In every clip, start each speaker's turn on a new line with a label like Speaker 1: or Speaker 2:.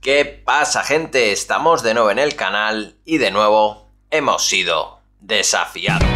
Speaker 1: ¿Qué pasa, gente? Estamos de nuevo en el canal y de nuevo hemos sido desafiados.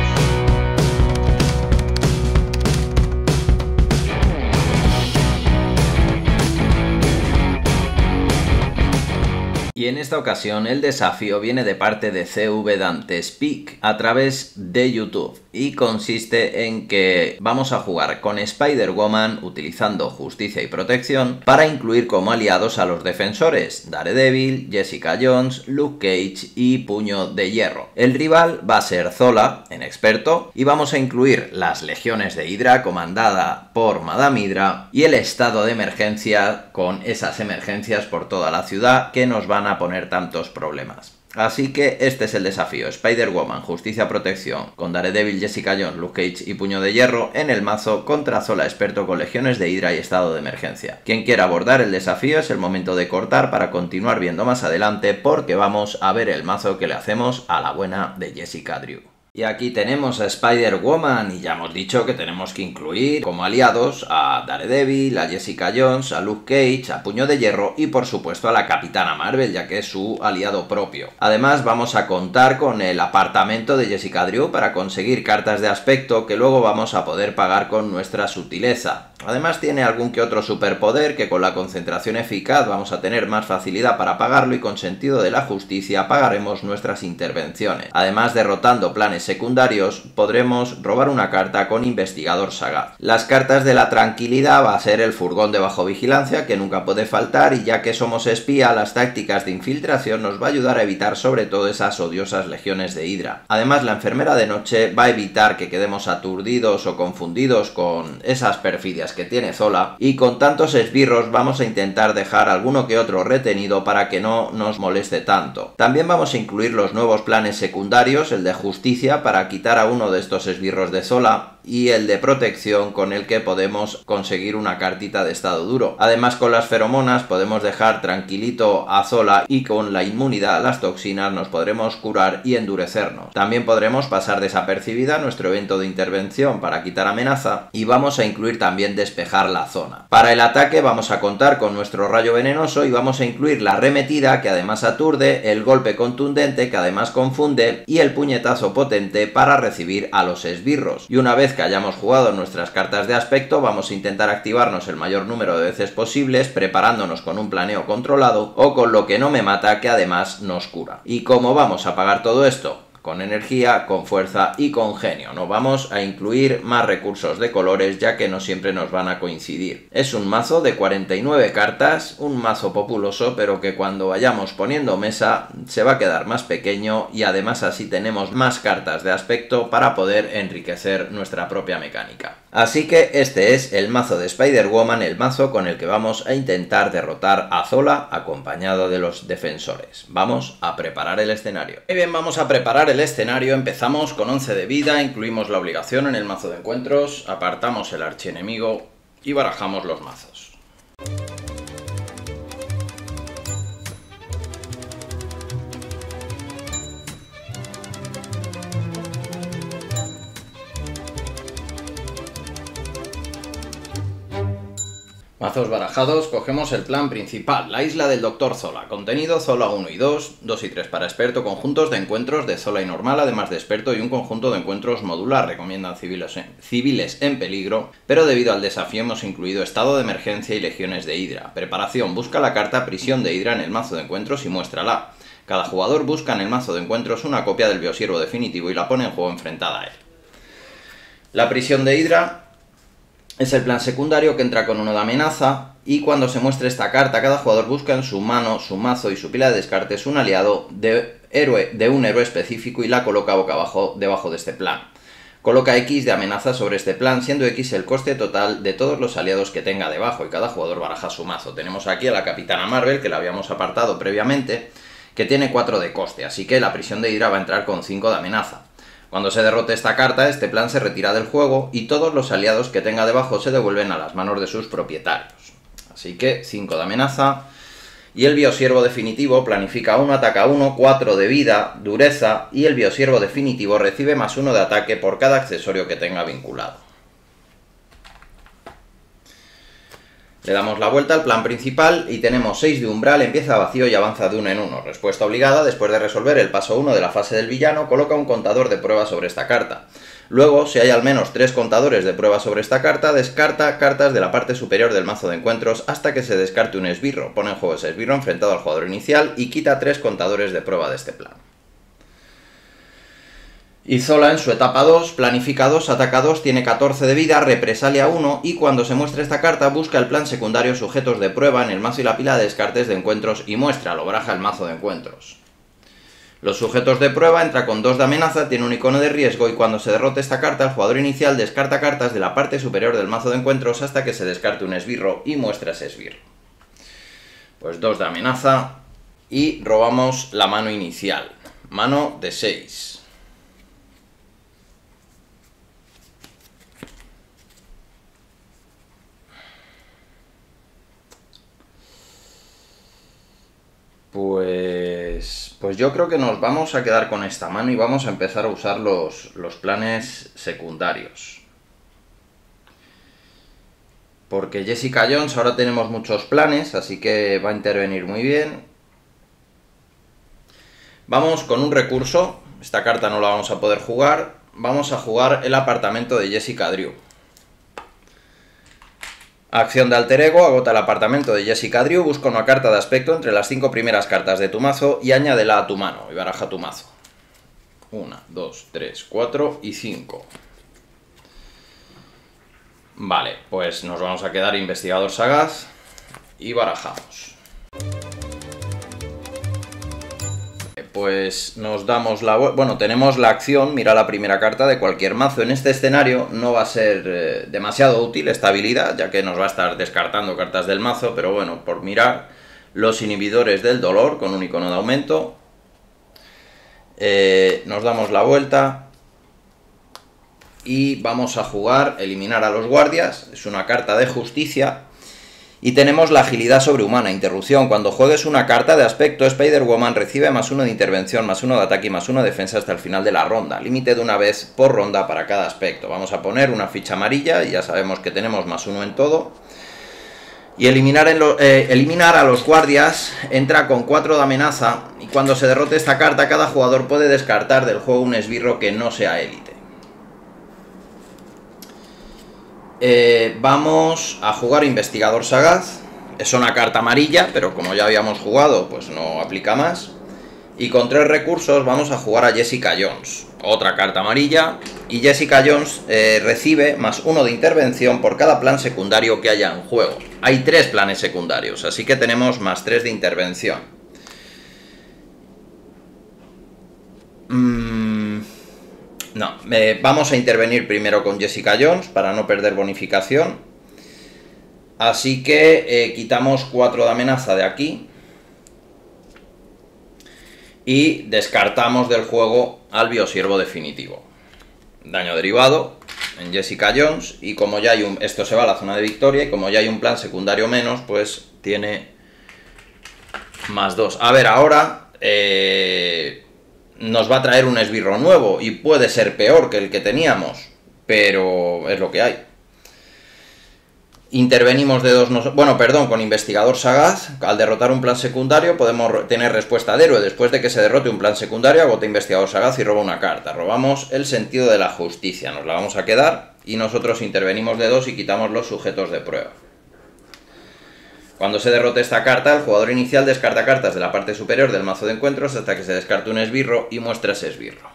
Speaker 1: Y en esta ocasión el desafío viene de parte de CV Dantes Peak a través de YouTube y consiste en que vamos a jugar con Spider-Woman utilizando justicia y protección para incluir como aliados a los defensores Daredevil, Jessica Jones, Luke Cage y Puño de Hierro. El rival va a ser Zola, en experto, y vamos a incluir las legiones de Hydra comandada por Madame Hydra y el estado de emergencia con esas emergencias por toda la ciudad que nos van a poner tantos problemas. Así que este es el desafío: Spider-Woman, justicia, protección, con Daredevil, Jessica Jones, Luke Cage y Puño de Hierro en el mazo contra Zola, experto con legiones de Hydra y estado de emergencia. Quien quiera abordar el desafío es el momento de cortar para continuar viendo más adelante, porque vamos a ver el mazo que le hacemos a la buena de Jessica Drew. Y aquí tenemos a Spider-Woman y ya hemos dicho que tenemos que incluir como aliados a Daredevil, a Jessica Jones, a Luke Cage, a Puño de Hierro y por supuesto a la Capitana Marvel, ya que es su aliado propio. Además vamos a contar con el apartamento de Jessica Drew para conseguir cartas de aspecto que luego vamos a poder pagar con nuestra sutileza. Además tiene algún que otro superpoder que con la concentración eficaz vamos a tener más facilidad para pagarlo y con sentido de la justicia pagaremos nuestras intervenciones. Además, derrotando planes secundarios podremos robar una carta con investigador sagaz. Las cartas de la tranquilidad va a ser el furgón de bajo vigilancia, que nunca puede faltar, y ya que somos espía, las tácticas de infiltración nos va a ayudar a evitar sobre todo esas odiosas legiones de Hydra. Además, la enfermera de noche va a evitar que quedemos aturdidos o confundidos con esas perfidias que tiene Zola, y con tantos esbirros vamos a intentar dejar alguno que otro retenido para que no nos moleste tanto. También vamos a incluir los nuevos planes secundarios, el de justicia para quitar a uno de estos esbirros de Zola y el de protección con el que podemos conseguir una cartita de estado duro. Además, con las feromonas podemos dejar tranquilito a Zola y con la inmunidad a las toxinas nos podremos curar y endurecernos. También podremos pasar desapercibida nuestro evento de intervención para quitar amenaza y vamos a incluir también despejar la zona. Para el ataque vamos a contar con nuestro rayo venenoso y vamos a incluir la arremetida, que además aturde, el golpe contundente, que además confunde, y el puñetazo potente para recibir a los esbirros. Y una vez que hayamos jugado nuestras cartas de aspecto vamos a intentar activarnos el mayor número de veces posibles, preparándonos con un planeo controlado o con lo que no me mata, que además nos cura. ¿Y cómo vamos a pagar todo esto? Con energía, con fuerza y con genio. No vamos a incluir más recursos de colores, ya que no siempre nos van a coincidir. Es un mazo de 49 cartas, un mazo populoso, pero que cuando vayamos poniendo mesa se va a quedar más pequeño, y además así tenemos más cartas de aspecto para poder enriquecer nuestra propia mecánica. Así que este es el mazo de Spider-Woman, el mazo con el que vamos a intentar derrotar a Zola acompañado de los defensores. Vamos a preparar el escenario. Muy bien, vamos a preparar el escenario. Empezamos con 11 de vida, incluimos la obligación en el mazo de encuentros, apartamos el archienemigo y barajamos los mazos. Mazos barajados, cogemos el plan principal, la isla del Dr. Zola. Contenido: Zola 1 y 2, 2 y 3 para experto, conjuntos de encuentros de Zola y normal, además de experto, y un conjunto de encuentros modular. Recomiendan civiles en peligro, pero debido al desafío hemos incluido estado de emergencia y legiones de Hydra. Preparación: busca la carta prisión de Hydra en el mazo de encuentros y muéstrala. Cada jugador busca en el mazo de encuentros una copia del biosiervo definitivo y la pone en juego enfrentada a él. La prisión de Hydra es el plan secundario que entra con uno de amenaza, y cuando se muestre esta carta cada jugador busca en su mano, su mazo y su pila de descartes un aliado de un héroe específico y la coloca boca abajo debajo de este plan. Coloca X de amenaza sobre este plan, siendo X el coste total de todos los aliados que tenga debajo, y cada jugador baraja su mazo. Tenemos aquí a la Capitana Marvel, que la habíamos apartado previamente, que tiene 4 de coste, así que la prisión de Hydra va a entrar con 5 de amenaza. Cuando se derrote esta carta, este plan se retira del juego y todos los aliados que tenga debajo se devuelven a las manos de sus propietarios. Así que 5 de amenaza. Y el biosiervo definitivo planifica 1, ataca 1, 4 de vida, dureza, y el biosiervo definitivo recibe +1 de ataque por cada accesorio que tenga vinculado. Le damos la vuelta al plan principal y tenemos 6 de umbral, empieza vacío y avanza de uno en uno. Respuesta obligada: después de resolver el paso 1 de la fase del villano, coloca un contador de prueba sobre esta carta. Luego, si hay al menos 3 contadores de prueba sobre esta carta, descarta cartas de la parte superior del mazo de encuentros hasta que se descarte un esbirro. Pone en juego ese esbirro enfrentado al jugador inicial y quita 3 contadores de prueba de este plan. Izola en su etapa 2, planifica 2, ataca 2, tiene 14 de vida, represalia 1 y cuando se muestra esta carta busca el plan secundario sujetos de prueba en el mazo y la pila de descartes de encuentros y muestra, lo baraja el mazo de encuentros. Los sujetos de prueba entra con 2 de amenaza, tiene un icono de riesgo y cuando se derrote esta carta el jugador inicial descarta cartas de la parte superior del mazo de encuentros hasta que se descarte un esbirro y muestra ese esbirro. Pues 2 de amenaza y robamos la mano inicial, mano de 6. Pues yo creo que nos vamos a quedar con esta mano y vamos a empezar a usar los planes secundarios. Porque Jessica Jones ahora tenemos muchos planes, así que va a intervenir muy bien. Vamos con un recurso, esta carta no la vamos a poder jugar, vamos a jugar el apartamento de Jessica Drew. Acción de alter ego, agota el apartamento de Jessica Drew, busca una carta de aspecto entre las 5 primeras cartas de tu mazo y añádela a tu mano y baraja tu mazo. 1, 2, 3, 4 y 5. Vale, pues nos vamos a quedar investigador sagaz y barajamos. Pues nos damos la... Bueno, tenemos la acción, mira la primera carta de cualquier mazo. En este escenario no va a ser demasiado útil esta habilidad, ya que nos va a estar descartando cartas del mazo, pero bueno, por mirar, los inhibidores del dolor con un icono de aumento. Nos damos la vuelta y vamos a jugar eliminar a los guardias, es una carta de justicia. Y tenemos la agilidad sobrehumana, interrupción. Cuando juegues una carta de aspecto, Spider-Woman recibe +1 de intervención, +1 de ataque y +1 de defensa hasta el final de la ronda. Límite de una vez por ronda para cada aspecto. Vamos a poner una ficha amarilla y ya sabemos que tenemos +1 en todo. Y eliminar a los guardias entra con 4 de amenaza y cuando se derrote esta carta, cada jugador puede descartar del juego un esbirro que no sea élite. Vamos a jugar investigador sagaz. Es una carta amarilla, pero como ya habíamos jugado, pues no aplica más. Y con 3 recursos vamos a jugar a Jessica Jones, otra carta amarilla. Y Jessica Jones recibe +1 de intervención por cada plan secundario que haya en juego. Hay 3 planes secundarios, así que tenemos +3 de intervención. No, vamos a intervenir primero con Jessica Jones para no perder bonificación. Así que quitamos 4 de amenaza de aquí. Y descartamos del juego al biosiervo definitivo. Daño derivado en Jessica Jones. Y como ya hay esto se va a la zona de victoria. Y como ya hay un plan secundario menos, pues tiene +2. A ver, ahora... nos va a traer un esbirro nuevo y puede ser peor que el que teníamos, pero es lo que hay. Intervenimos de 2... con investigador sagaz. Al derrotar un plan secundario podemos tener respuesta de héroe. Después de que se derrote un plan secundario, agota investigador sagaz y roba una carta. Robamos el sentido de la justicia, nos la vamos a quedar y nosotros intervenimos de 2 y quitamos los sujetos de prueba. Cuando se derrote esta carta, el jugador inicial descarta cartas de la parte superior del mazo de encuentros hasta que se descarte un esbirro y muestra ese esbirro.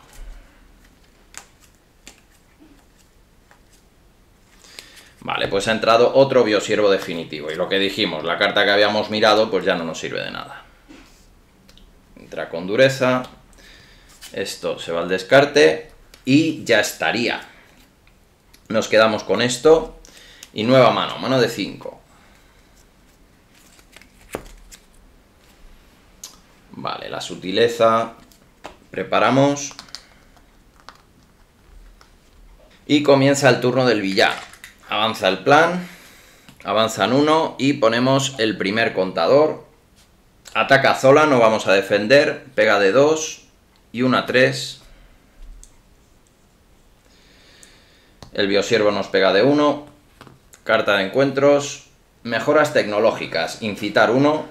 Speaker 1: Vale, pues ha entrado otro biosiervo definitivo. Y lo que dijimos, la carta que habíamos mirado, pues ya no nos sirve de nada. Entra con dureza. Esto se va al descarte y ya estaría. Nos quedamos con esto. Y nueva mano, mano de 5. Vale, la sutileza, preparamos y comienza el turno del villano. Avanza el plan, avanzan 1 y ponemos el primer contador. Ataca Zola, no vamos a defender, pega de 2 y una 3. El biosiervo nos pega de 1, carta de encuentros Mejoras tecnológicas. Incitar 1.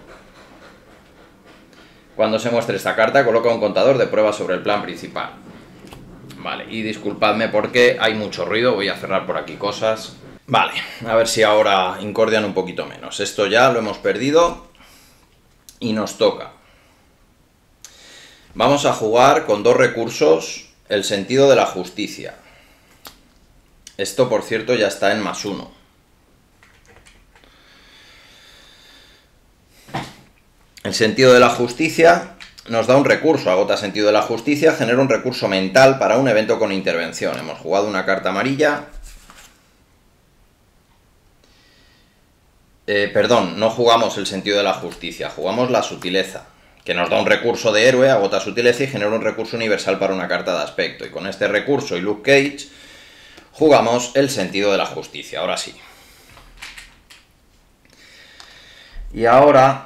Speaker 1: Cuando se muestre esta carta, coloca un contador de pruebas sobre el plan principal. Vale, y disculpadme porque hay mucho ruido, voy a cerrar por aquí cosas. Vale, a ver si ahora incordian un poquito menos. Esto ya lo hemos perdido y nos toca. Vamos a jugar con 2 recursos, el sentido de la justicia. Esto, por cierto, ya está en +1. El sentido de la justicia nos da un recurso, agota sentido de la justicia, genera un recurso mental para un evento con intervención. Hemos jugado una carta amarilla. Perdón, no jugamos el sentido de la justicia, jugamos la sutileza, que nos da un recurso de héroe, agota sutileza y genera un recurso universal para una carta de aspecto. Y con este recurso y Luke Cage jugamos el sentido de la justicia, ahora sí. Y ahora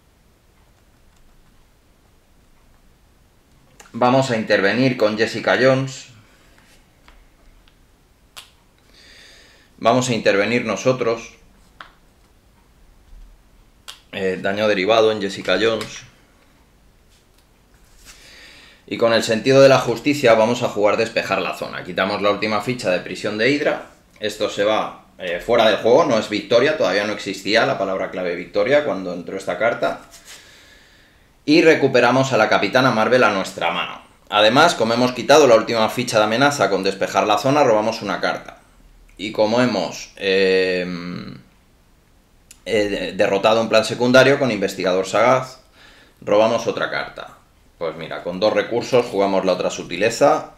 Speaker 1: vamos a intervenir con Jessica Jones. Vamos a intervenir nosotros. Daño derivado en Jessica Jones. Y con el sentido de la justicia vamos a jugar despejar la zona. Quitamos la última ficha de prisión de Hydra. Esto se va fuera del juego, no es victoria. Todavía no existía la palabra clave victoria cuando entró esta carta. Y recuperamos a la Capitana Marvel a nuestra mano. Además, como hemos quitado la última ficha de amenaza con despejar la zona, robamos una carta. Y como hemos derrotado un plan secundario con investigador sagaz, robamos otra carta. Pues mira, con 2 recursos jugamos la otra sutileza.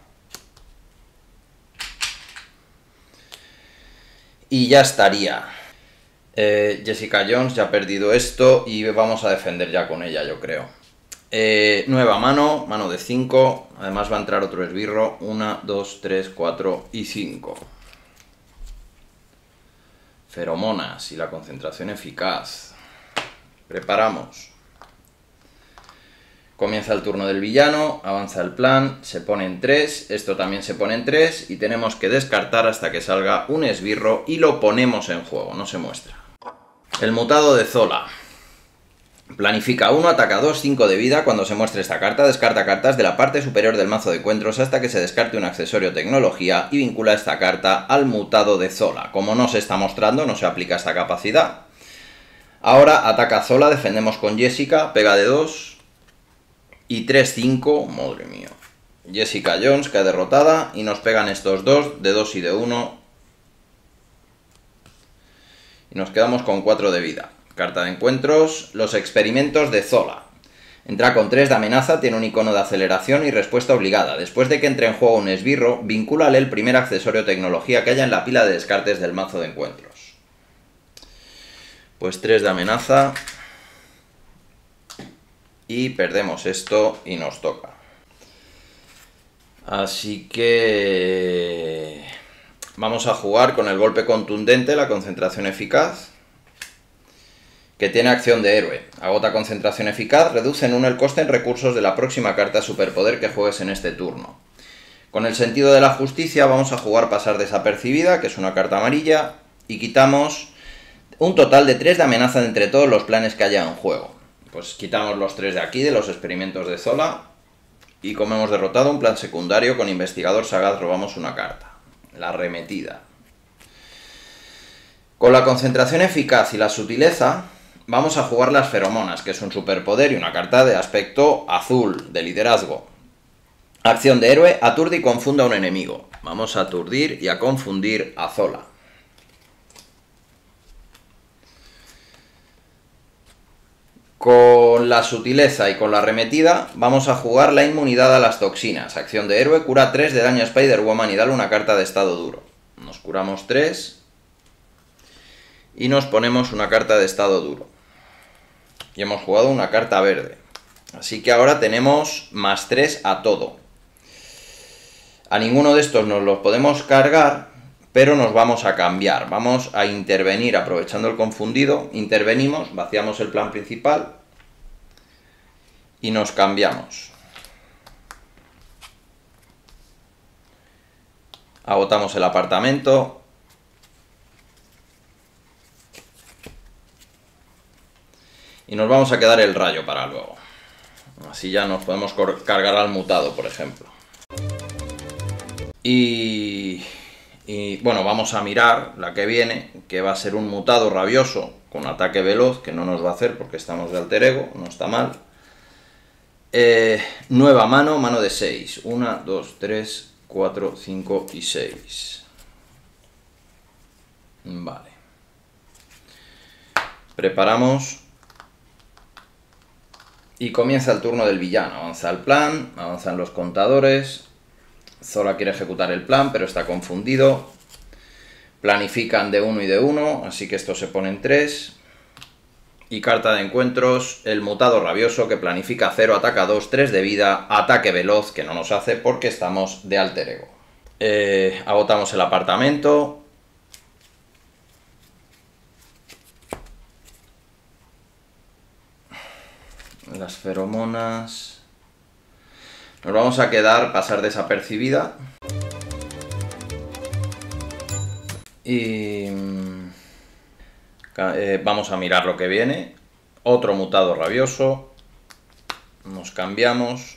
Speaker 1: Y ya estaría. Jessica Jones ya ha perdido esto y vamos a defender ya con ella, yo creo. Nueva mano, mano de 5. Además va a entrar otro esbirro. 1, 2, 3, 4 y 5. Feromonas y la concentración eficaz. Preparamos. Comienza el turno del villano, avanza el plan, se pone en 3, esto también se pone en 3 y tenemos que descartar hasta que salga un esbirro y lo ponemos en juego, no se muestra. El mutado de Zola. Planifica 1, ataca 2, 5 de vida. Cuando se muestre esta carta, descarta cartas de la parte superior del mazo de encuentros hasta que se descarte un accesorio tecnología y vincula esta carta al mutado de Zola. Como no se está mostrando, no se aplica esta capacidad. Ahora ataca Zola, defendemos con Jessica, pega de 2 y 3, 5. Madre mía. Jessica Jones cae derrotada y nos pegan estos dos, de 2 y de 1. Y nos quedamos con 4 de vida. Carta de encuentros, los experimentos de Zola. Entra con 3 de amenaza, tiene un icono de aceleración y respuesta obligada. Después de que entre en juego un esbirro, vincúlale el primer accesorio tecnología que haya en la pila de descartes del mazo de encuentros. Pues 3 de amenaza. Y perdemos esto y nos toca. Así que vamos a jugar con el golpe contundente, la concentración eficaz, que tiene acción de héroe. Agota concentración eficaz, reduce en 1 el coste en recursos de la próxima carta superpoder que juegues en este turno. Con el sentido de la justicia vamos a jugar pasar desapercibida, que es una carta amarilla, y quitamos un total de 3 de amenaza de entre todos los planes que haya en juego. Pues quitamos los 3 de aquí, de los experimentos de Zola, y como hemos derrotado un plan secundario con investigador sagaz, robamos una carta, la arremetida. Con la concentración eficaz y la sutileza vamos a jugar las feromonas, que es un superpoder y una carta de aspecto azul, de liderazgo. Acción de héroe, aturde y confunda a un enemigo. Vamos a aturdir y a confundir a Zola. Con la sutileza y con la arremetida vamos a jugar la inmunidad a las toxinas. Acción de héroe, cura 3 de daño a Spider-Woman y dale una carta de estado duro. Nos curamos 3 y nos ponemos una carta de estado duro. Y hemos jugado una carta verde. Así que ahora tenemos +3 a todo. A ninguno de estos nos los podemos cargar, pero nos vamos a cambiar. Vamos a intervenir aprovechando el confundido. Intervenimos, vaciamos el plan principal y nos cambiamos. Agotamos el apartamento. Y nos vamos a quedar el rayo para luego. Así ya nos podemos cargar al mutado, por ejemplo. Y bueno, vamos a mirar la que viene, que va a ser un mutado rabioso con ataque veloz, que no nos va a hacer porque estamos de alter ego, no está mal. Nueva mano, mano de 6. 1, 2, 3, 4, 5 y 6. Vale. Preparamos. Y comienza el turno del villano. Avanza el plan, avanzan los contadores. Zola quiere ejecutar el plan, pero está confundido. Planifican de 1 y de 1, así que esto se pone en 3. Y carta de encuentros, el mutado rabioso que planifica 0, ataca 2, 3 de vida, ataque veloz, que no nos hace porque estamos de alter ego. Agotamos el apartamento. Las feromonas. Nos vamos a quedar, pasar desapercibida. Y vamos a mirar lo que viene. Otro mutado rabioso. Nos cambiamos.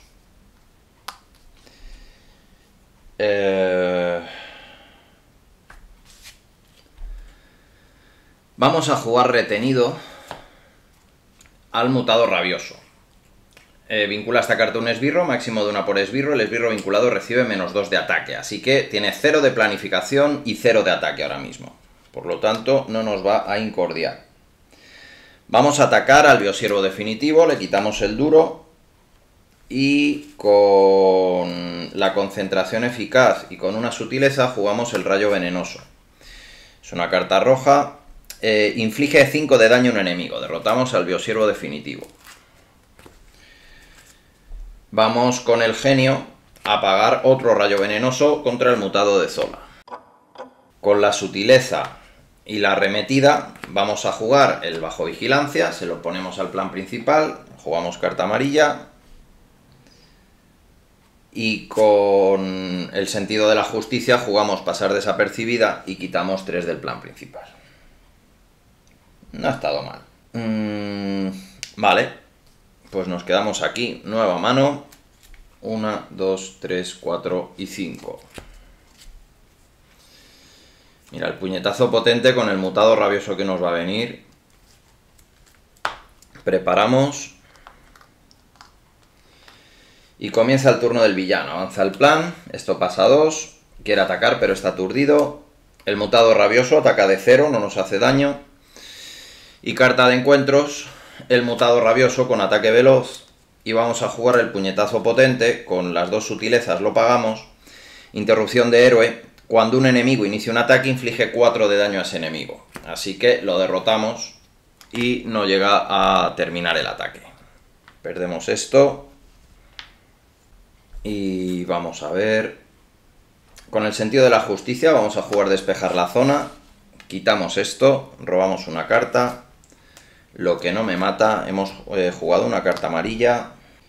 Speaker 1: Vamos a jugar retenido al mutado rabioso. Vincula esta carta un esbirro, máximo de 1 por esbirro. El esbirro vinculado recibe -2 de ataque, así que tiene 0 de planificación y 0 de ataque ahora mismo. Por lo tanto, no nos va a incordiar. Vamos a atacar al biosiervo definitivo, le quitamos el duro y con la concentración eficaz y con una sutileza jugamos el rayo venenoso. Es una carta roja, inflige 5 de daño a un enemigo, derrotamos al biosiervo definitivo. Vamos con el genio a pagar otro rayo venenoso contra el mutado de Zola. Con la sutileza y la arremetida vamos a jugar el bajo vigilancia, se lo ponemos al plan principal, jugamos carta amarilla. Y con el sentido de la justicia jugamos pasar desapercibida y quitamos 3 del plan principal. No ha estado mal. Vale. Pues nos quedamos aquí, nueva mano, 1, 2, 3, 4 y 5. Mira, el puñetazo potente con el mutado rabioso que nos va a venir. Preparamos. Y comienza el turno del villano, avanza el plan, esto pasa a 2, quiere atacar pero está aturdido. El mutado rabioso ataca de 0, no nos hace daño. Y carta de encuentros. El mutado rabioso con ataque veloz y vamos a jugar el puñetazo potente, con las 2 sutilezas lo pagamos. Interrupción de héroe, cuando un enemigo inicia un ataque inflige 4 de daño a ese enemigo, así que lo derrotamos y no llega a terminar el ataque. Perdemos esto y vamos a ver, con el sentido de la justicia vamos a jugar despejar la zona, quitamos esto, robamos una carta. Lo que no me mata, hemos jugado una carta amarilla.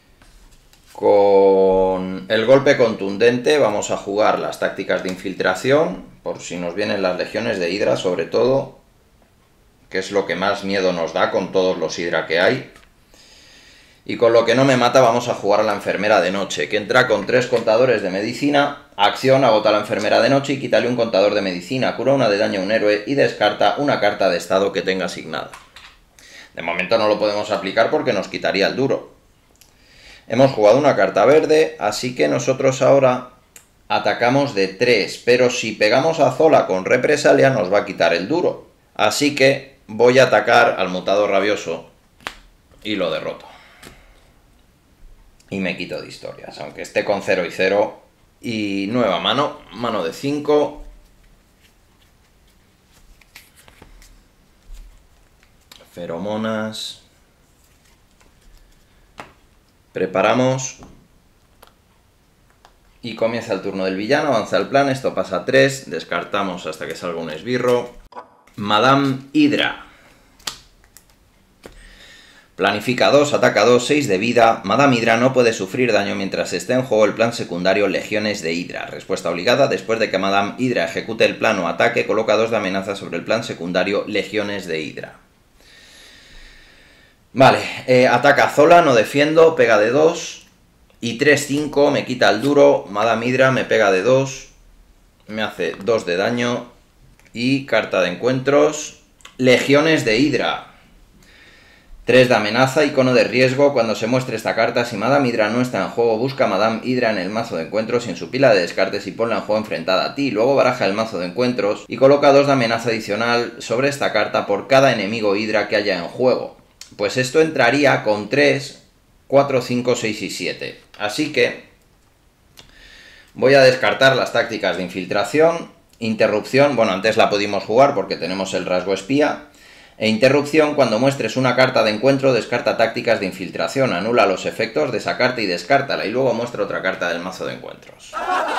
Speaker 1: Con el golpe contundente vamos a jugar las tácticas de infiltración, por si nos vienen las legiones de Hidra sobre todo, que es lo que más miedo nos da con todos los Hidra que hay. Y con lo que no me mata vamos a jugar a la enfermera de noche, que entra con 3 contadores de medicina. Acción, agota a la enfermera de noche y quítale un contador de medicina, cura 1 de daño a un héroe y descarta una carta de estado que tenga asignada. De momento no lo podemos aplicar porque nos quitaría el duro. Hemos jugado una carta verde, así que nosotros ahora atacamos de 3, pero si pegamos a Zola con represalia nos va a quitar el duro. Así que voy a atacar al mutado rabioso y lo derroto. Y me quito de historias, aunque esté con 0 y 0. Y nueva mano, mano de 5. Feromonas. Preparamos. Y comienza el turno del villano, avanza el plan, esto pasa a 3, descartamos hasta que salga un esbirro. Madame Hydra. Planifica 2, ataca 2, 6 de vida. Madame Hydra no puede sufrir daño mientras esté en juego el plan secundario Legiones de Hydra. Respuesta obligada, después de que Madame Hydra ejecute el plan o ataque, coloca 2 de amenaza sobre el plan secundario Legiones de Hydra. Vale, ataca Zola, no defiendo, pega de 2. Y 3-5, me quita el duro. Madame Hydra me pega de 2. Me hace 2 de daño. Y carta de encuentros. Legiones de Hydra. 3 de amenaza, icono de riesgo. Cuando se muestre esta carta, si Madame Hydra no está en juego, busca Madame Hydra en el mazo de encuentros y en su pila de descartes y ponla en juego enfrentada a ti. Luego baraja el mazo de encuentros y coloca 2 de amenaza adicional sobre esta carta por cada enemigo Hydra que haya en juego. Pues esto entraría con 3, 4, 5, 6 y 7. Así que voy a descartar las tácticas de infiltración, interrupción, bueno, antes la pudimos jugar porque tenemos el rasgo espía, e interrupción. Cuando muestres una carta de encuentro, descarta tácticas de infiltración, anula los efectos de esa carta y descártala, y luego muestra otra carta del mazo de encuentros.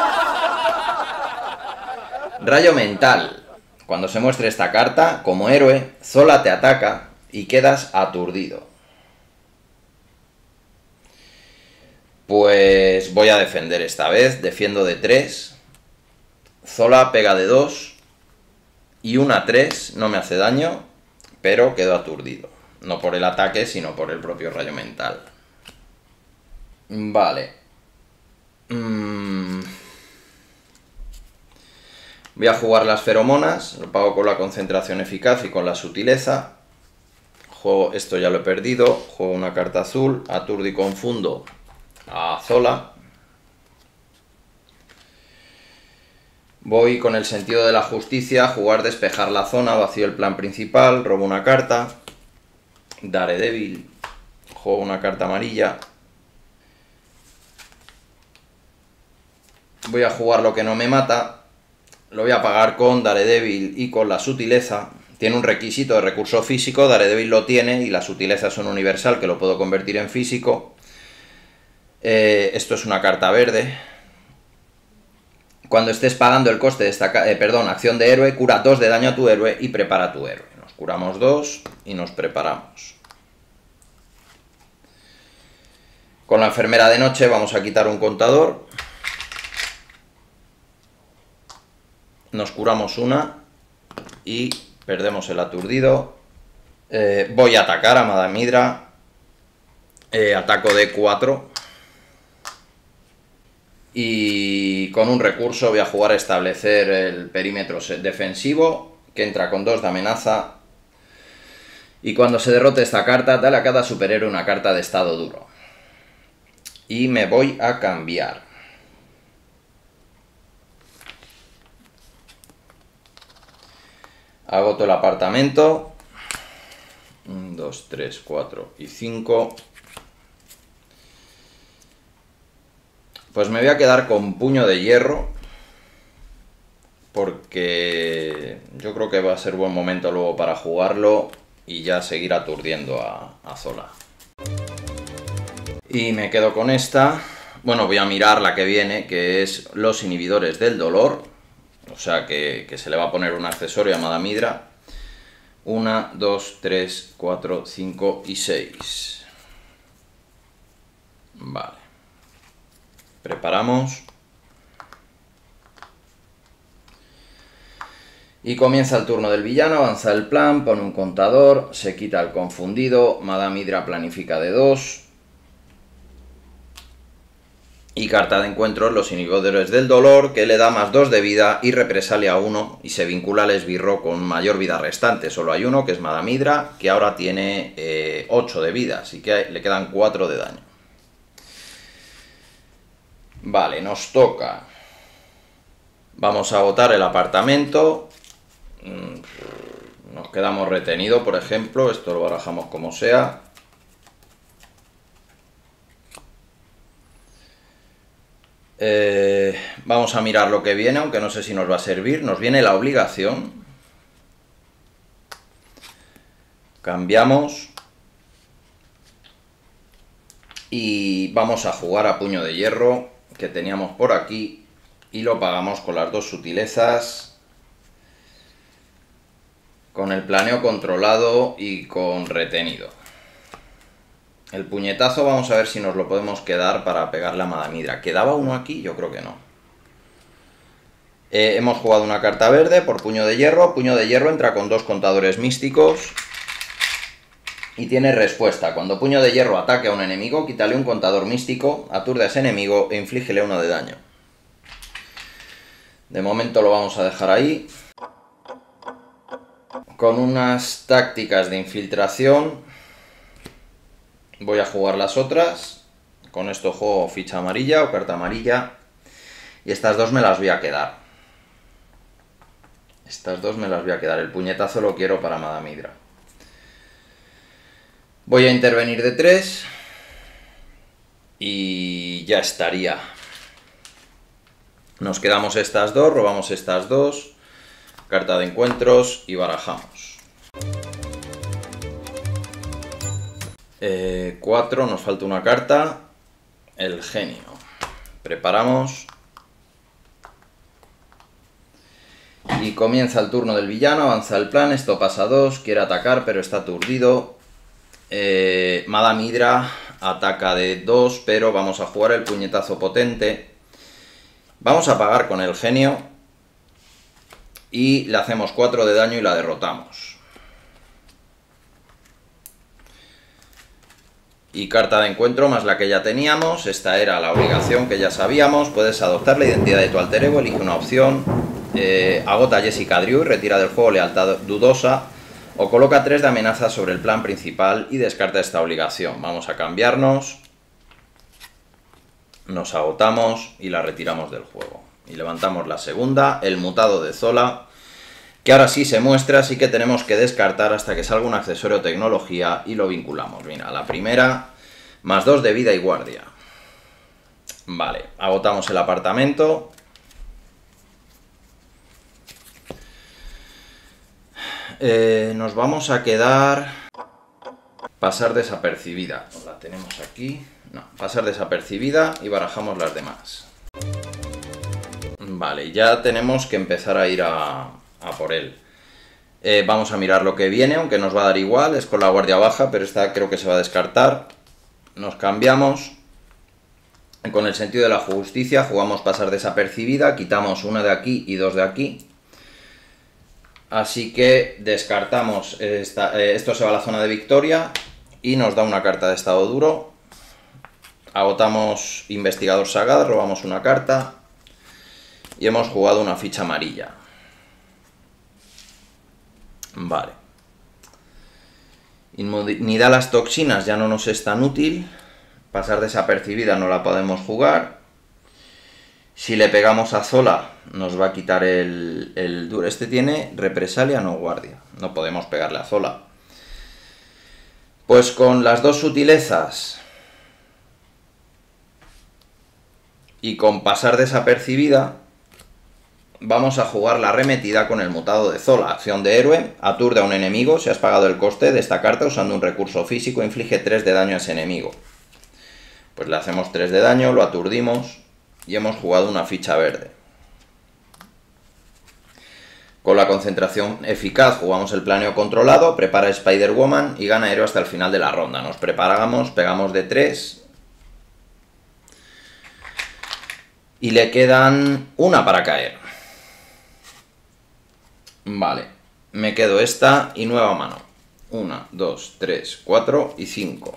Speaker 1: Rayo mental. Cuando se muestre esta carta, como héroe, Zola te ataca y quedas aturdido. Pues voy a defender esta vez, defiendo de 3. Zola pega de 2. Y una 3, no me hace daño, pero quedo aturdido. No por el ataque, sino por el propio rayo mental. Vale. Voy a jugar las feromonas, lo pago con la concentración eficaz y con la sutileza. Juego, esto ya lo he perdido, juego una carta azul, aturdo y confundo a Zola. Voy con el sentido de la justicia, jugar despejar la zona, vacío el plan principal, robo una carta, Daredevil, juego una carta amarilla. Voy a jugar lo que no me mata, lo voy a pagar con Daredevil y con la sutileza. Tiene un requisito de recurso físico, Daredevil lo tiene y la sutileza es un universal que lo puedo convertir en físico. Esto es una carta verde. Cuando estés pagando el coste de esta acción de héroe, cura 2 de daño a tu héroe y prepara a tu héroe. Nos curamos 2 y nos preparamos. Con la enfermera de noche vamos a quitar un contador. Nos curamos una y perdemos el aturdido. Voy a atacar a Madame Hydra. Ataco de 4. Y con un recurso voy a jugar a establecer el perímetro defensivo, que entra con 2 de amenaza. Y cuando se derrote esta carta, dale a cada superhéroe una carta de estado duro. Y me voy a cambiar. Agoto el apartamento. 1, 2, 3, 4 y 5. Pues me voy a quedar con puño de hierro, porque yo creo que va a ser buen momento luego para jugarlo y ya seguir aturdiendo a Zola. Y me quedo con esta. Bueno, voy a mirar la que viene, que es los inhibidores del dolor. O sea que se le va a poner un accesorio a Madame Hydra. 1, 2, 3, 4, 5 y 6. Vale. Preparamos. Y comienza el turno del villano, avanza el plan, pone un contador, se quita el confundido, Madame Hydra planifica de 2. Y carta de encuentro, los inhibidores del dolor, que le da más 2 de vida y represalia 1, y se vincula al esbirro con mayor vida restante. Solo hay uno, que es Madame Hydra, que ahora tiene 8 de vida, así que le quedan 4 de daño. Vale, nos toca. Vamos a botar el apartamento. Nos quedamos retenidos, por ejemplo. Esto lo barajamos como sea. Vamos a mirar lo que viene, aunque no sé si nos va a servir. Nos viene la obligación. Cambiamos. Y vamos a jugar a puño de hierro, que teníamos por aquí, y lo pagamos con las 2 sutilezas, con el planeo controlado y con retenido. El puñetazo vamos a ver si nos lo podemos quedar para pegarle a Madame Hydra. ¿Quedaba uno aquí? Yo creo que no. Hemos jugado una carta verde por puño de hierro. Puño de hierro entra con 2 contadores místicos. Y tiene respuesta. Cuando puño de hierro ataque a un enemigo, quítale un contador místico, aturde a ese enemigo e inflígele 1 de daño. De momento lo vamos a dejar ahí. Con unas tácticas de infiltración voy a jugar las otras. Con esto juego ficha amarilla o carta amarilla. Y estas dos me las voy a quedar. Estas dos me las voy a quedar. El puñetazo lo quiero para Madame Hydra. Voy a intervenir de 3. Y ya estaría. Nos quedamos estas dos, robamos estas dos. Carta de encuentros y barajamos. 4, nos falta una carta. El genio. Preparamos. Y comienza el turno del villano, avanza el plan, esto pasa a 2, quiere atacar pero está aturdido. Madame Hydra ataca de 2, pero vamos a jugar el puñetazo potente. Vamos a pagar con el genio. Y le hacemos 4 de daño y la derrotamos. Y carta de encuentro más la que ya teníamos. Esta era la obligación que ya sabíamos. Puedes adoptar la identidad de tu alter ego, elige una opción. Agota a Jessica Drew y retira del juego lealtad dudosa. O coloca 3 de amenaza sobre el plan principal y descarta esta obligación. Vamos a cambiarnos. Nos agotamos y la retiramos del juego. Y levantamos la segunda, el mutado de Zola, que ahora sí se muestra, así que tenemos que descartar hasta que salga un accesorio tecnología y lo vinculamos. Mira, la primera, más 2 de vida y guardia. Vale, agotamos el apartamento. Nos vamos a quedar... Pasar desapercibida. La tenemos aquí. No, pasar desapercibida y barajamos las demás. Vale, ya tenemos que empezar a ir a por él. Vamos a mirar lo que viene, aunque nos va a dar igual. Es con la guardia baja, pero esta creo que se va a descartar. Nos cambiamos. Con el sentido de la justicia jugamos pasar desapercibida. Quitamos 1 de aquí y 2 de aquí. Así que descartamos, esto se va a la zona de victoria y nos da una carta de estado duro. Agotamos investigador sagaz, robamos una carta y hemos jugado una ficha amarilla. Vale. Inmunidad a las toxinas ya no nos es tan útil. Pasar desapercibida no la podemos jugar. Si le pegamos a Zola, nos va a quitar el duro. Este tiene represalia, no guardia. No podemos pegarle a Zola. Pues con las dos sutilezas y con pasar desapercibida, vamos a jugar la arremetida con el mutado de Zola. Acción de héroe, aturde a un enemigo. Si has pagado el coste de esta carta usando un recurso físico, inflige 3 de daño a ese enemigo. Pues le hacemos 3 de daño, lo aturdimos. Y hemos jugado una ficha verde. Con la concentración eficaz jugamos el planeo controlado, prepara Spider-Woman y gana héroe hasta el final de la ronda. Nos preparamos, pegamos de 3. Y le quedan una para caer. Vale, me quedo esta y nueva mano. 1, 2, 3, 4 y 5.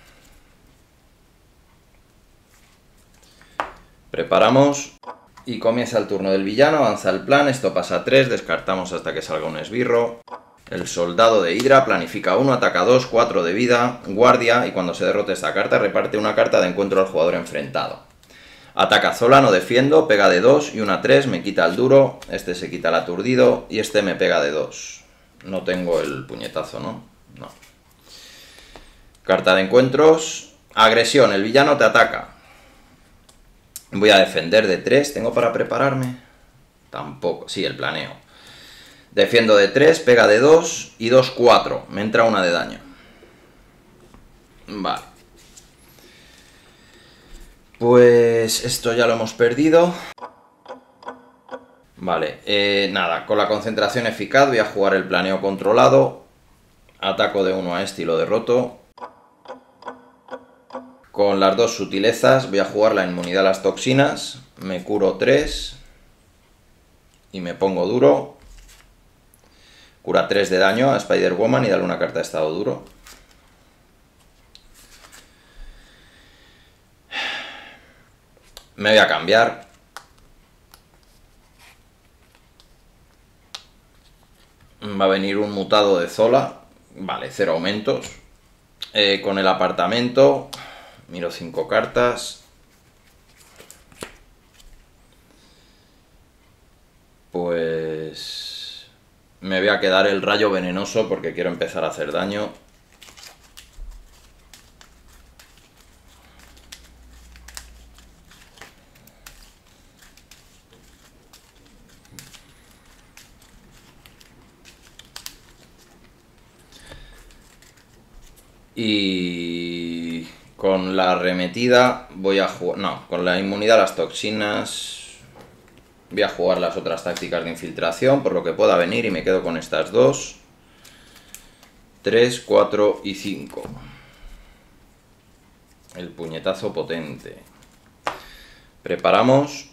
Speaker 1: Preparamos y comienza el turno del villano, avanza el plan, esto pasa a 3, descartamos hasta que salga un esbirro. El soldado de Hydra planifica 1, ataca 2, 4 de vida, guardia y cuando se derrote esta carta reparte una carta de encuentro al jugador enfrentado. Ataca Zola, no defiendo, pega de 2 y una 3, me quita el duro, este se quita el aturdido y este me pega de 2. No tengo el puñetazo, ¿no? No. Carta de encuentros, agresión, el villano te ataca. Voy a defender de 3. ¿Tengo para prepararme? Tampoco. Sí, el planeo. Defiendo de 3, pega de 2 y 2, 4. Me entra 1 de daño. Vale. Pues esto ya lo hemos perdido. Vale, nada. Con la concentración eficaz voy a jugar el planeo controlado. Ataco de 1 a este y lo derroto. Con las dos sutilezas voy a jugar la inmunidad a las toxinas. Me curo 3. Y me pongo duro. Cura 3 de daño a Spider-Woman y dale una carta de estado duro. Me voy a cambiar. Va a venir un mutado de Zola. Vale, 0 aumentos. Con el apartamento. Miro 5 cartas. Pues... me voy a quedar el rayo venenoso porque quiero empezar a hacer daño. Y con la arremetida voy a jugar... no, con la inmunidad a las toxinas voy a jugar las otras tácticas de infiltración por lo que pueda venir y me quedo con estas dos. 3, 4 y 5. El puñetazo potente. Preparamos.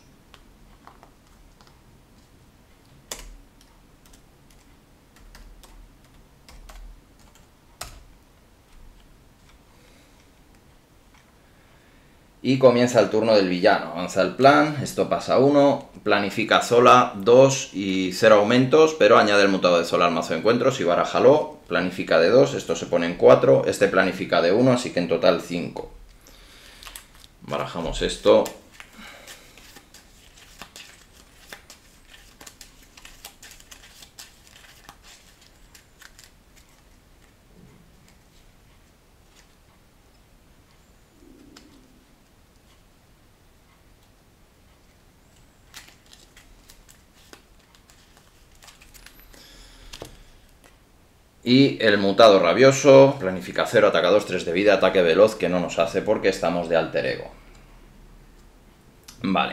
Speaker 1: Y comienza el turno del villano. Avanza el plan, esto pasa 1, planifica Zola 2 y 0 aumentos, pero añade el mutado de Zola al mazo de encuentros y barájalo. Planifica de 2, esto se pone en 4, este planifica de 1, así que en total 5. Barajamos esto. Y el mutado rabioso, planifica 0, ataca 2, 3 de vida, ataque veloz, que no nos hace porque estamos de alter ego. Vale.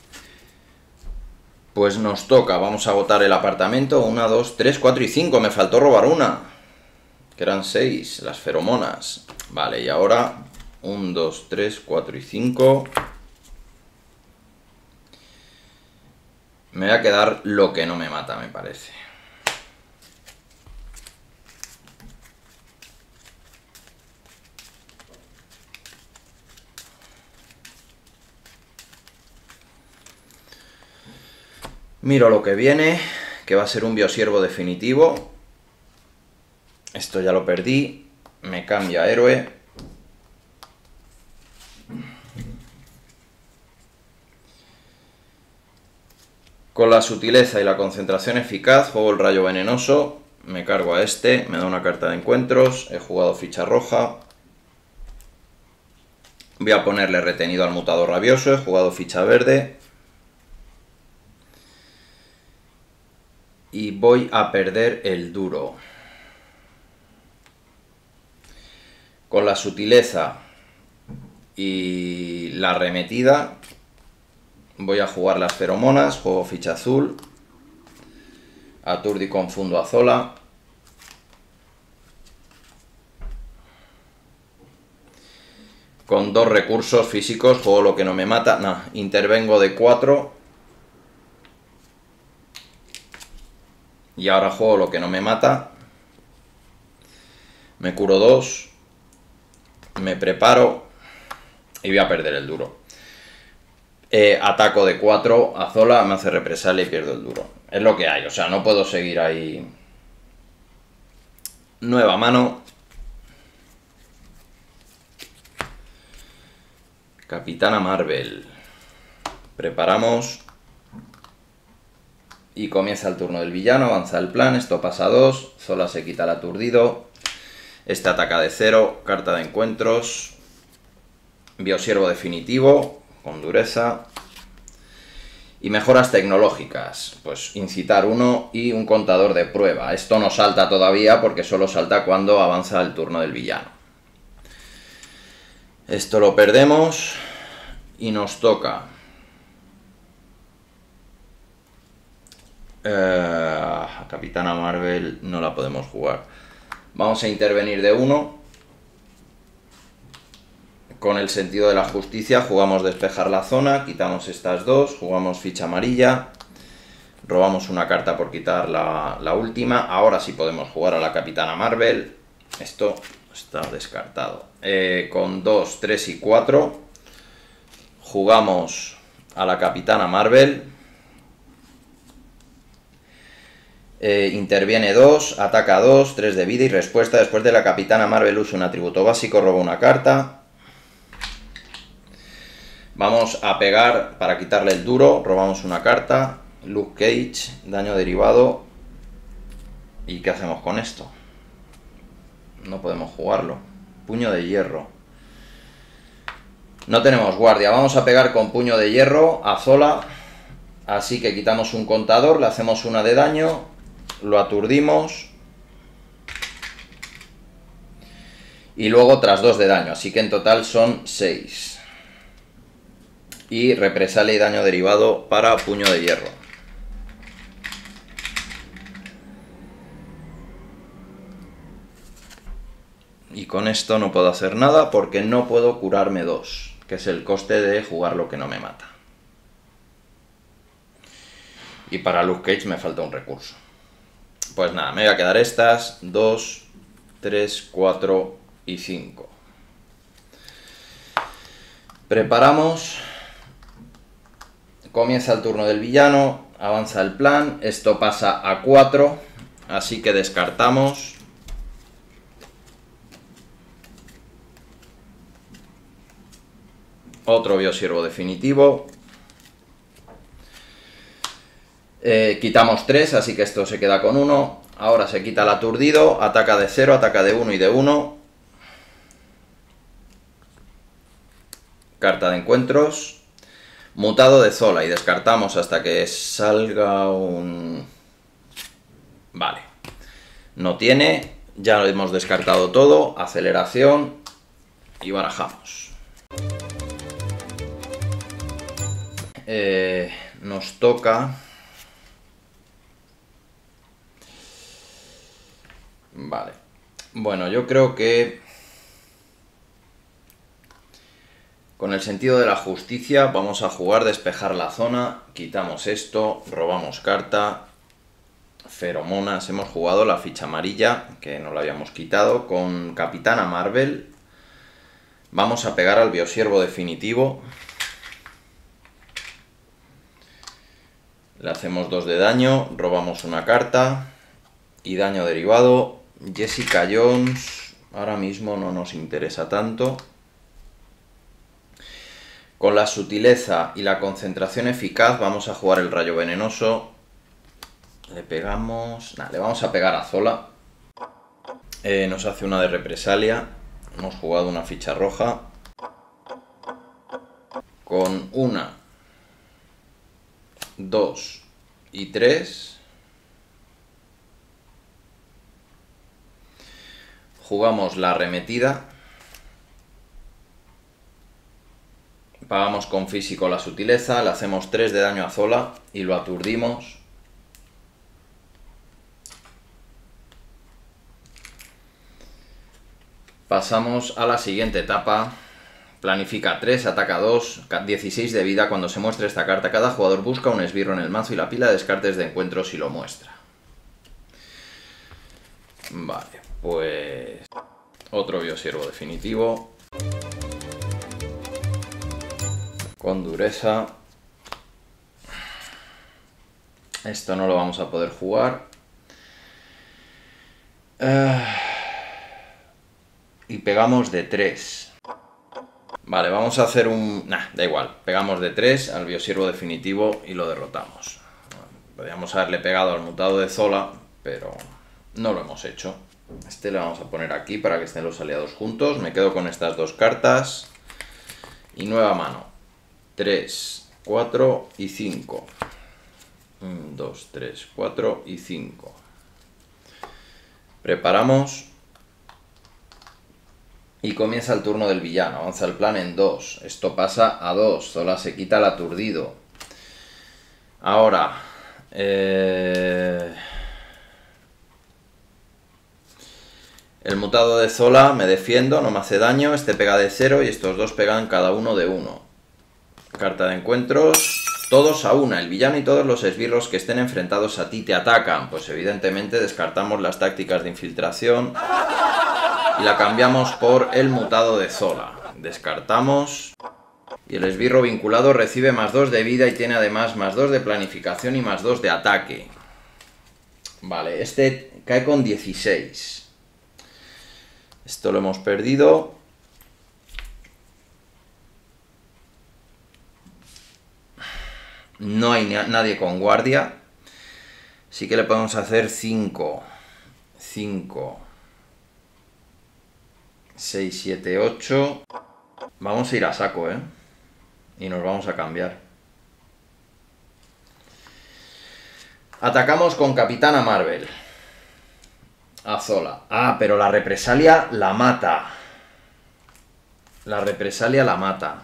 Speaker 1: Pues nos toca, vamos a agotar el apartamento. 1, 2, 3, 4 y 5, me faltó robar una. Que eran 6, las feromonas. Vale, y ahora 1, 2, 3, 4 y 5. Me voy a quedar lo que no me mata, me parece. Miro lo que viene, que va a ser un biosiervo definitivo. Esto ya lo perdí. Me cambio a héroe. Con la sutileza y la concentración eficaz juego el rayo venenoso. Me cargo a este, me da una carta de encuentros. He jugado ficha roja. Voy a ponerle retenido al mutado rabioso. He jugado ficha verde. Y voy a perder el duro. Con la sutileza y la arremetida voy a jugar las feromonas. Juego ficha azul. Aturdo y confundo a Zola. Con 2 recursos físicos juego lo que no me mata. No, intervengo de 4. Y ahora juego lo que no me mata. Me curo 2. Me preparo. Y voy a perder el duro. Ataco de 4 a Zola. Me hace represalia y pierdo el duro. Es lo que hay. O sea, no puedo seguir ahí. Nueva mano. Capitana Marvel. Preparamos. Y comienza el turno del villano, avanza el plan, esto pasa a 2, Zola se quita el aturdido, este ataca de 0, carta de encuentros, biosiervo definitivo, con dureza, y mejoras tecnológicas, pues incitar 1 y un contador de prueba. Esto no salta todavía porque solo salta cuando avanza el turno del villano. Esto lo perdemos y nos toca... Capitana Marvel no la podemos jugar. Vamos a intervenir de 1. Con el sentido de la justicia jugamos despejar la zona, quitamos estas 2, jugamos ficha amarilla, robamos una carta por quitar la última. Ahora sí podemos jugar a la Capitana Marvel. Esto está descartado. Con 2, 3 y 4 Jugamos a la Capitana Marvel. Interviene 2, ataca 2, 3 de vida y respuesta. Después de la Capitana Marvel usa un atributo básico, roba una carta. Vamos a pegar para quitarle el duro, robamos una carta. Luke Cage, daño derivado. ¿Y qué hacemos con esto? No podemos jugarlo. Puño de hierro. No tenemos guardia, vamos a pegar con puño de hierro a Zola. Así que quitamos un contador, le hacemos una de daño, lo aturdimos. Y luego otras 2 de daño, así que en total son 6. Y represalia y daño derivado para puño de hierro. Y con esto no puedo hacer nada porque no puedo curarme 2, que es el coste de jugar lo que no me mata. Y para Luke Cage me falta un recurso. Pues nada, me voy a quedar estas 2, 3, 4 y 5. Preparamos. Comienza el turno del villano, avanza el plan, esto pasa a 4, así que descartamos. Otro biosiervo definitivo. Quitamos 3, así que esto se queda con 1. Ahora se quita el aturdido, ataca de 0, ataca de 1 y de 1. Carta de encuentros. Mutado de Zola y descartamos hasta que salga un... Vale. No tiene, ya lo hemos descartado todo. Aceleración y barajamos. Nos toca... Vale. Bueno, yo creo que... Con el sentido de la justicia vamos a jugar despejar la zona. Quitamos esto, robamos carta. Feromonas. Hemos jugado la ficha amarilla, que no la habíamos quitado. Con Capitana Marvel. Vamos a pegar al biosiervo definitivo. Le hacemos 2 de daño, robamos una carta y daño derivado. Jessica Jones ahora mismo no nos interesa tanto. Con la sutileza y la concentración eficaz vamos a jugar el rayo venenoso. Le pegamos... Nah, le vamos a pegar a Zola. Nos hace una de represalia. Hemos jugado una ficha roja. Con 1, 2 y 3 jugamos la arremetida, pagamos con físico la sutileza, le hacemos 3 de daño a Zola y lo aturdimos. Pasamos a la siguiente etapa. Planifica 3, ataca 2, 16 de vida. Cuando se muestre esta carta, cada jugador busca un esbirro en el mazo y la pila de descartes de encuentros y lo muestra. Vale, pues... Otro biosiervo definitivo. Con dureza. Esto no lo vamos a poder jugar. Y pegamos de 3. Vale, vamos a hacer un... Nah, da igual. Pegamos de 3 al biosiervo definitivo y lo derrotamos. Podríamos haberle pegado al mutado de Zola, pero no lo hemos hecho. Este le vamos a poner aquí para que estén los aliados juntos. Me quedo con estas 2 cartas. Y nueva mano. 3, 4 y 5. 1, 2, 3, 4 y 5. Preparamos. Y comienza el turno del villano. Avanza el plan en 2. Esto pasa a 2. Zola se quita el aturdido. Ahora. El mutado de Zola me defiendo, no me hace daño. Este pega de 0 y estos 2 pegan cada uno de 1. Carta de encuentros. Todos a 1. El villano y todos los esbirros que estén enfrentados a ti te atacan. Pues evidentemente descartamos las tácticas de infiltración. Y la cambiamos por el mutado de Zola. Descartamos. Y el esbirro vinculado recibe +2 de vida y tiene además +2 de planificación y +2 de ataque. Vale, este cae con 16. Esto lo hemos perdido. No hay nadie con guardia. Sí que le podemos hacer 5. 5. 6, 7, 8. Vamos a ir a saco, ¿eh? Y nos vamos a cambiar. Atacamos con Capitana Marvel. Azola. Ah, pero la represalia la mata. La represalia la mata.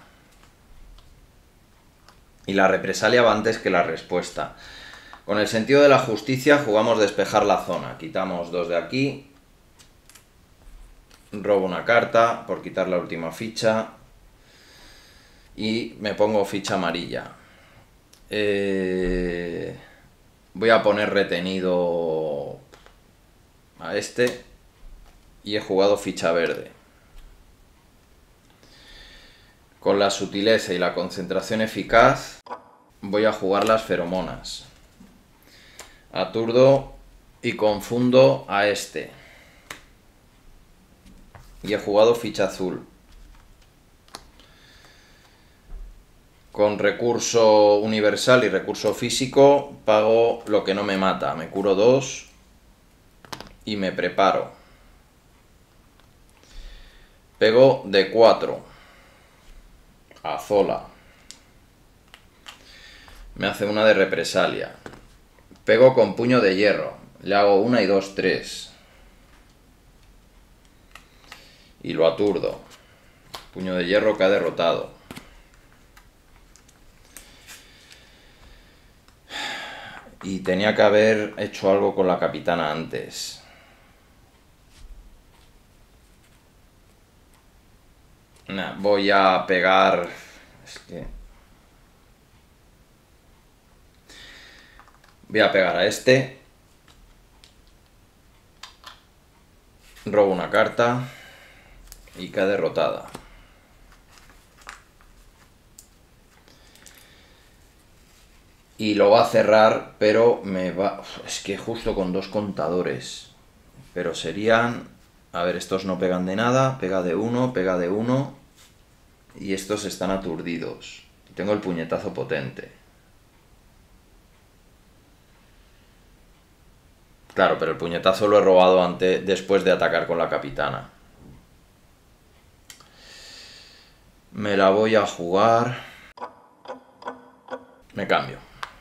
Speaker 1: Y la represalia va antes que la respuesta. Con el sentido de la justicia jugamos despejar la zona. Quitamos 2 de aquí. Robo una carta por quitar la última ficha. Y me pongo ficha amarilla. Voy a poner retenido a este. Y he jugado ficha verde. Con la sutileza y la concentración eficaz voy a jugar las feromonas. Aturdo y confundo a este. Y he jugado ficha azul. Con recurso universal y recurso físico pago lo que no me mata. Me curo 2 y me preparo. Pego de 4. Azola. Me hace una de represalia. Pego con puño de hierro. Le hago 1 y 2, 3. Y lo aturdo. Puño de hierro que ha derrotado. Y tenía que haber hecho algo con la capitana antes. Nah, voy a pegar... Es que... Voy a pegar a este. Robo una carta. Y cae derrotada. Y lo va a cerrar, pero me va... Es que justo con 2 contadores. Pero serían... A ver, estos no pegan de nada. Pega de 1, pega de 1. Y estos están aturdidos. Tengo el puñetazo potente. Claro, pero el puñetazo lo he robado antes, después de atacar con la capitana. Me la voy a jugar. Me cambio.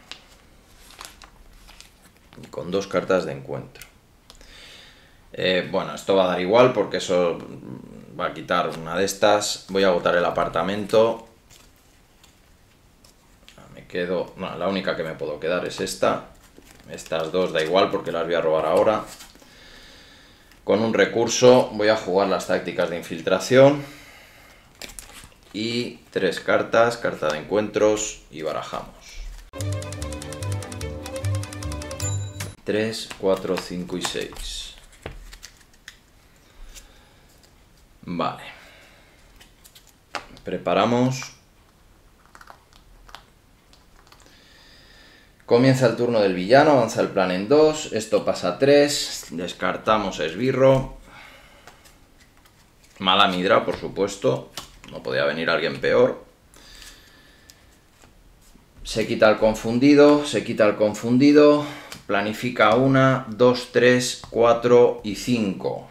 Speaker 1: Con 2 cartas de encuentro. Bueno, esto va a dar igual porque eso va a quitar una de estas. Voy a agotar el apartamento. Me quedo... No, la única que me puedo quedar es esta. Estas 2 da igual porque las voy a robar ahora. Con un recurso voy a jugar las tácticas de infiltración. Y 3 cartas, carta de encuentros y barajamos. 3, 4, 5 y 6. Vale. Preparamos. Comienza el turno del villano, avanza el plan en 2. Esto pasa a 3. Descartamos esbirro. Mala midra, por supuesto. No podía venir alguien peor. Se quita el confundido, se quita el confundido. Planifica 1, 2, 3, 4 y 5.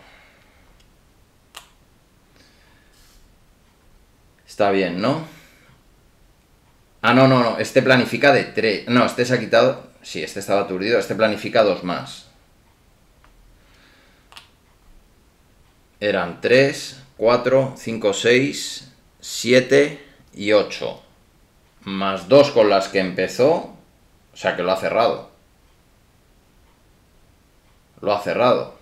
Speaker 1: Está bien, ¿no? Ah, no. Este planifica de 3. No, este se ha quitado... Sí, este estaba aturdido. Este planifica 2 más. Eran 3, 4, 5, 6, 7 y 8. Más 2 con las que empezó. O sea que lo ha cerrado. Lo ha cerrado.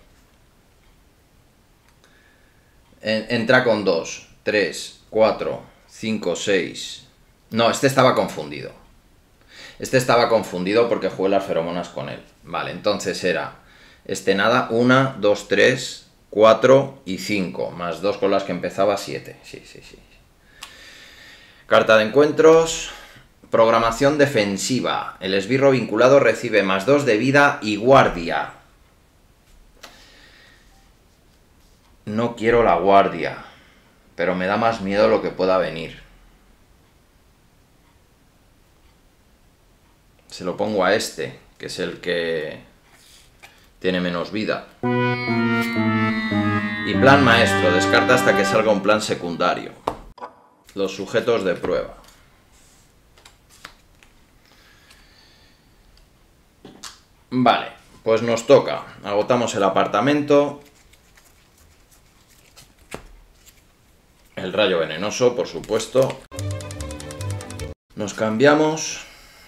Speaker 1: Entra con 2, 3, 4, 5, 6... No, este estaba confundido. Este estaba confundido porque jugué las feromonas con él. Vale, entonces era... Este nada, 1, 2, 3, 4 y 5. Más 2 con las que empezaba, 7. Sí. Carta de encuentros. Programación defensiva. El esbirro vinculado recibe +2 de vida y guardia. No quiero la guardia, pero me da más miedo lo que pueda venir. Se lo pongo a este, que es el que tiene menos vida. Y plan maestro, descarta hasta que salga un plan secundario. Los sujetos de prueba. Vale, pues nos toca. Agotamos el apartamento. El rayo venenoso, por supuesto. Nos cambiamos.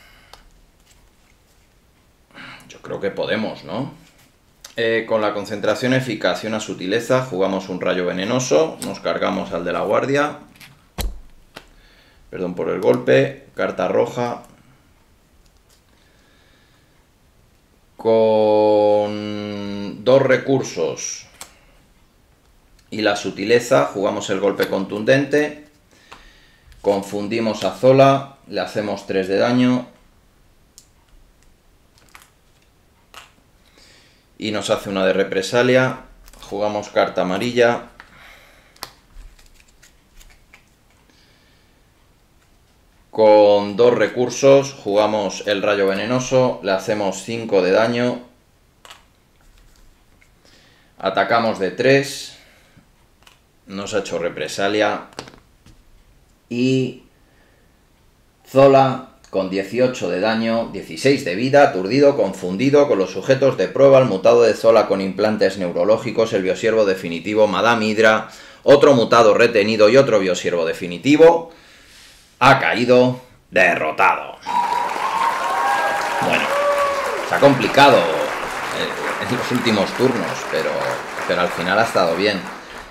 Speaker 1: Yo creo que podemos, ¿no? Con la concentración eficaz y una sutileza jugamos un rayo venenoso. Nos cargamos al de la guardia. Perdón por el golpe. Carta roja. Con 2 recursos y la sutileza jugamos el golpe contundente. Confundimos a Zola. Le hacemos 3 de daño. Y nos hace una de represalia. Jugamos carta amarilla. Con 2 recursos jugamos el rayo venenoso. Le hacemos 5 de daño. Atacamos de 3. Nos ha hecho represalia. Y Zola con 18 de daño, 16 de vida, aturdido, confundido con los sujetos de prueba, el mutado de Zola con implantes neurológicos, el biosiervo definitivo, Madame Hydra, otro mutado retenido y otro biosiervo definitivo, ha caído derrotado. Bueno, se ha complicado en los últimos turnos, pero al final ha estado bien.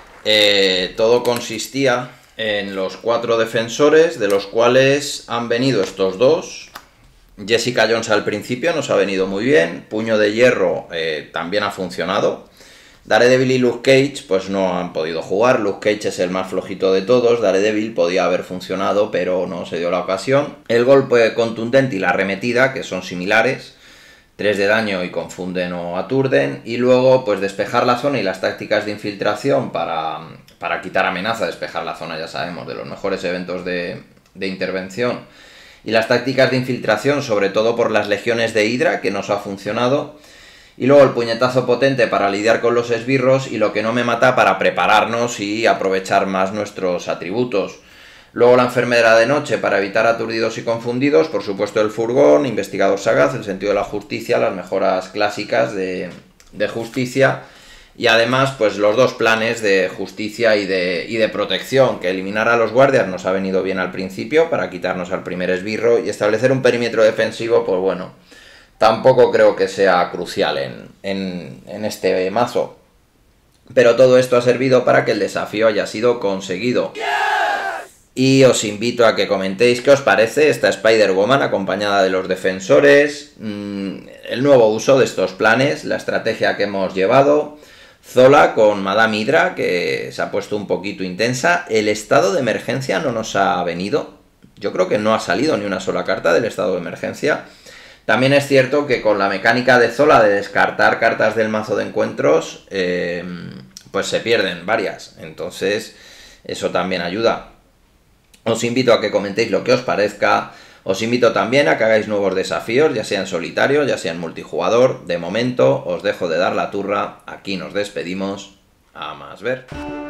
Speaker 1: Todo consistía en los 4 defensores, de los cuales han venido estos 2. Jessica Jones al principio nos ha venido muy bien. Puño de Hierro también ha funcionado. Daredevil y Luke Cage pues no han podido jugar. Luke Cage es el más flojito de todos. Daredevil podía haber funcionado, pero no se dio la ocasión. El golpe contundente y la arremetida, que son similares. 3 de daño y confunden o aturden. Y luego pues despejar la zona y las tácticas de infiltración para quitar amenaza. Despejar la zona, ya sabemos, de los mejores eventos de intervención. Y las tácticas de infiltración, sobre todo por las legiones de Hydra, que nos ha funcionado. Y luego el puñetazo potente para lidiar con los esbirros y lo que no me mata para prepararnos y aprovechar más nuestros atributos. Luego la enfermera de noche para evitar aturdidos y confundidos. Por supuesto el furgón, investigador sagaz, el sentido de la justicia, las mejoras clásicas de justicia. Y además pues los 2 planes de justicia y de protección, que eliminar a los guardias nos ha venido bien al principio para quitarnos al primer esbirro, y establecer un perímetro defensivo pues bueno, tampoco creo que sea crucial en este mazo. Pero todo esto ha servido para que el desafío haya sido conseguido. Y os invito a que comentéis qué os parece esta Spider-Woman acompañada de los defensores, el nuevo uso de estos planes, la estrategia que hemos llevado, Zola con Madame Hydra, que se ha puesto un poquito intensa. El estado de emergencia no nos ha venido. Yo creo que no ha salido ni una sola carta del estado de emergencia. También es cierto que con la mecánica de Zola de descartar cartas del mazo de encuentros, pues se pierden varias. Entonces, eso también ayuda. Os invito a que comentéis lo que os parezca. Os invito también a que hagáis nuevos desafíos, ya sea en solitario, ya sea en multijugador. De momento, os dejo de dar la turra. Aquí nos despedimos. A más ver.